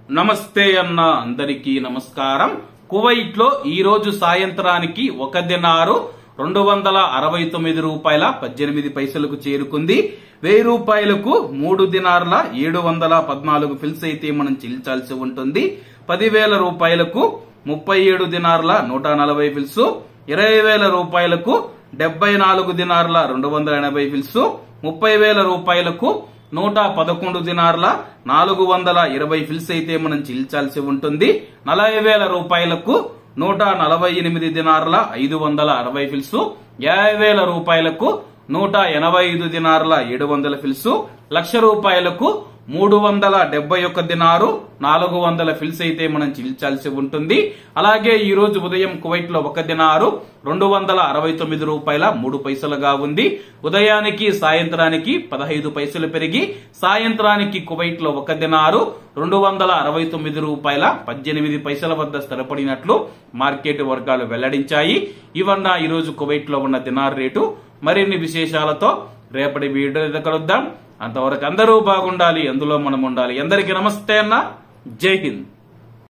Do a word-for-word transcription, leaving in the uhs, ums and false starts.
నమస్తే అన్న అందరికీ నమస్కారం. కువైట్ లో ఈ రోజు సాయంత్రానికి ఒక దినారు రెండు వందల అరవై తొమ్మిది రూపాయల పద్దెనిమిది పైసలకు చేరుకుంది. వెయ్యి రూపాయలకు మూడు దినార్ల ఏడు వందల పద్నాలుగు ఫిల్స్ అయితే మనం చెల్లించాల్సి ఉంటుంది. పదివేల రూపాయలకు ముప్పై ఏడు దినార్ల నూట నలభై ఫిల్స్, ఇరవై వేల రూపాయలకు డెబ్బై నాలుగు దినార్ల రెండు వందల ఎనభై ఫిల్స్, ముప్పై వేల రూపాయలకు నూట పదకొండు దినార్ల నాలుగు వందల ఇరవై ఫిల్స్ అయితే మనం చెల్లించాల్సి ఉంటుంది. నలభై వేల రూపాయలకు నూట నలభై ఎనిమిది దినార్ల ఐదు వందల అరవై ఫిల్స్, యాభై వేల రూపాయలకు నూట ఎనభై ఐదు దినార్ల ఏడు వందల ఫిల్స్, లక్ష రూపాయలకు మూడు వందల డెబ్బై ఒక్క దినారు నాలుగు వందల ఫిల్స్ అయితే మనం చెల్లించాల్సి ఉంటుంది. అలాగే ఈ రోజు ఉదయం కువైట్ లో ఒక దినారు రెండు వందల అరవై తొమ్మిది రూపాయల మూడు పైసలుగా ఉంది. ఉదయానికి సాయంత్రానికి పదహైదు పైసలు పెరిగి సాయంత్రానికి కువైట్ లో ఒక దినారు రెండు వందల అరవై తొమ్మిది రూపాయల పద్దెనిమిది పైసల వద్ద స్థిరపడినట్లు మార్కెట్ వర్గాలు వెల్లడించాయి. ఇవన్న ఈ రోజు కువైట్ లో ఉన్న దినార్ రేటు. మరిన్ని విశేషాలతో రేపటి వీడియో కలుద్దాం. అంతవరకు అందరూ బాగుండాలి, అందులో మనం ఉండాలి. అందరికీ నమస్తే అన్న, జై హింద్.